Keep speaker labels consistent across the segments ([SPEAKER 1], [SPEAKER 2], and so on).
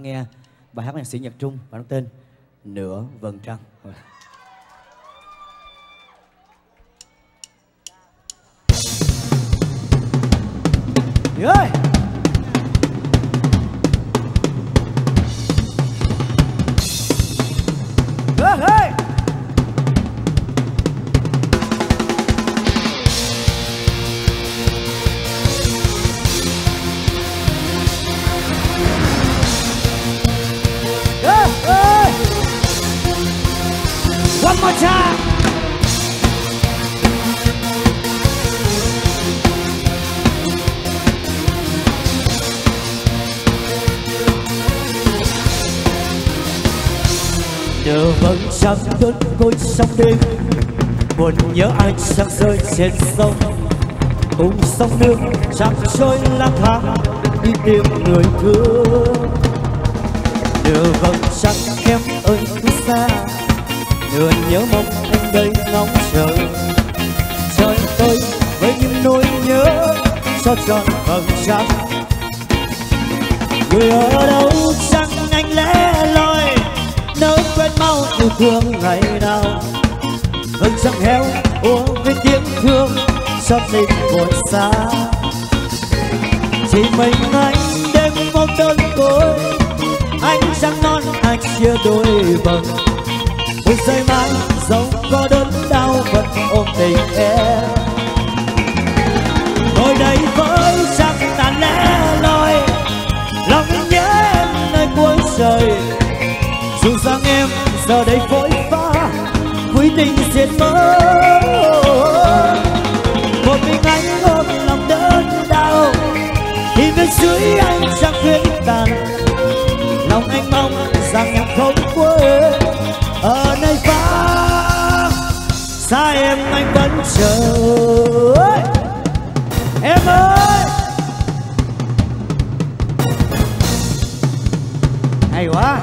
[SPEAKER 1] lắng nghe bài hát nhạc sĩ Nhật Trung và nó tên Nửa Vầng Trăng. Yeah. Hey. One more time. Nửa vầng trăng đơn côi sông đêm, buồn nhớ anh sang rơi trên sông, cùng sông nước trăng trôi lang thang đi tìm người thương. Nửa vầng trăng em ơi cứ xa, nửa nhớ mong anh đây ngóng chờ. Trời ơi với những nỗi nhớ cho tròn vầng trăng. Người ở đâu chẳng anh lẻ loi, nỡ quên mau yêu thương ngày nào. Vầng trăng heo úa với tiếng thương cho tình buồn xa. Chỉ mình anh đêm một đơn côi, anh trăng non anh chia đôi vầng. Một giây mai dẫu có đớn đau vẫn ôm tình em. Ngồi đây với trăng tàn lẻ loi, lòng nhớ em nơi cuối trời. Dù rằng em giờ đây phôi pha vui tình diệt mơ. Một mình anh ôm lòng đớn đau, thì bên dưới anh chẳng khuyên tàn. Lòng anh mong rằng em không quên, ở nơi vắng xa em anh vẫn chờ. Em ơi hay quá.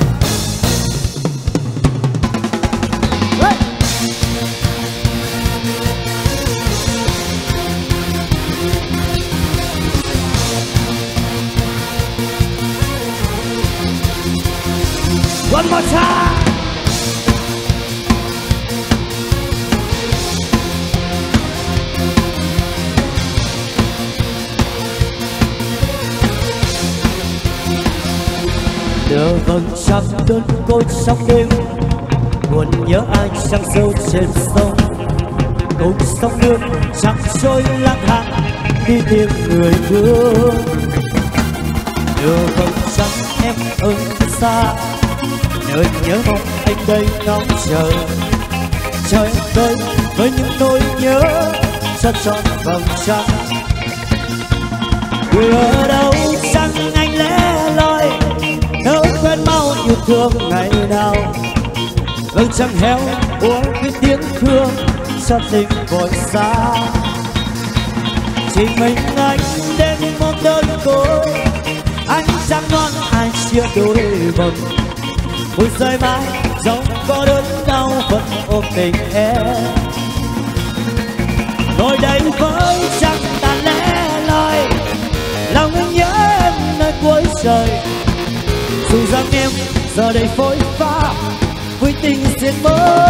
[SPEAKER 1] One more time. Nửa vầng trăng đơn côi sông đêm, buồn nhớ anh trăng rơi trên sông, cùng sông nước trăng trôi lang thang đi tìm người thương. Nửa vầng trăng em ơi xa, nơi nhớ mong anh đây ngóng chờ. Trời ơi với những nỗi nhớ cho tròn vầng trăng. Người ở đâu chẳng anh lẻ loi, nỡ quên mau yêu thương ngày nào. Vầng trăng heo úa với tiếng thương cho tình vội xa. Chỉ mình anh đêm một đơn côi, anh trăng non ai chia đôi vầng. Một giây mai dẫu có đớn đau vẫn ôm tình em. Ngồi đây với trăng tàn lẻ loi, lòng anh nhớ em nơi cuối trời. Dù rằng em giờ đây phôi pha vui tình diệt mơ.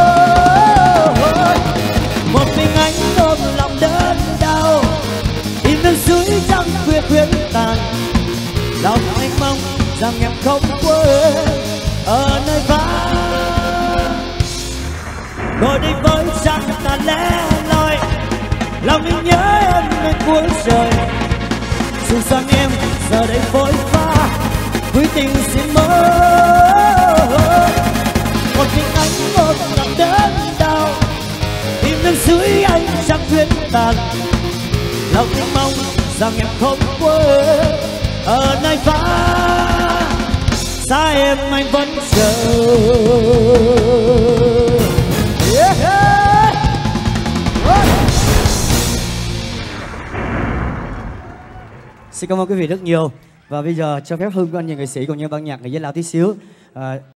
[SPEAKER 1] Một mình anh ôm lòng đớn đau, im nước dưới trăng khuya khuyên tàn. Lòng anh mong rằng em không quên, ở nơi vắng ngồi đây với trăng tàn lẻ loi. Lòng anh nhớ em nơi cuối trời. Dù rằng em giờ đây phôi pha vui tình xin mơ. Một mình anh ôm lòng đớn đau, im nước dưới anh chẳng khuyên tàn. Lòng anh mong rằng em không quên, ở nơi vắng xa em anh vẫn chờ. Xin cảm ơn quý vị rất nhiều. Và bây giờ cho phép Hưng của anh nhà nghệ sĩ cùng nhau ban nhạc người dân lão tí xíu.